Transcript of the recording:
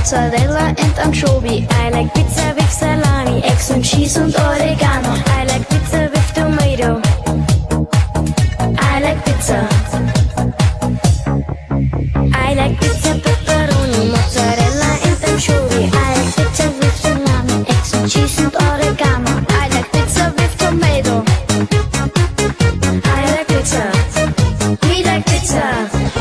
Mozzarella and anchovy. I like pizza with salami, eggs and cheese and oregano. I like pizza with tomato. I like pizza. I like pizza, pepperoni, mozzarella and anchovy. I like pizza with salami, eggs and cheese and oregano. I like pizza with tomato. I like pizza. We like pizza.